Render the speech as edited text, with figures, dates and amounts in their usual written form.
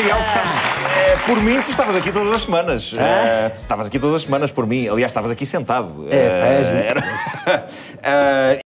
Miguel de Sá. Por mim, tu estavas aqui todas as semanas. Estavas aqui todas as semanas por mim. Aliás, estavas aqui sentado. É, pés.